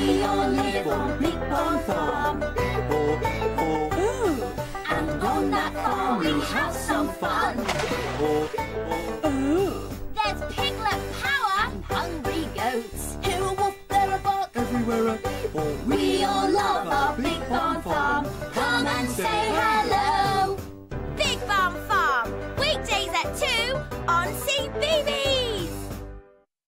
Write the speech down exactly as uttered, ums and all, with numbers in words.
We all live on Big Barn Farm. Ooh. And on that farm we have some fun. Ooh. There's Piglet power and hungry goats. Here a wolf, there a buck, everywhere a... We all love our Big Barn Farm. Come and say hi.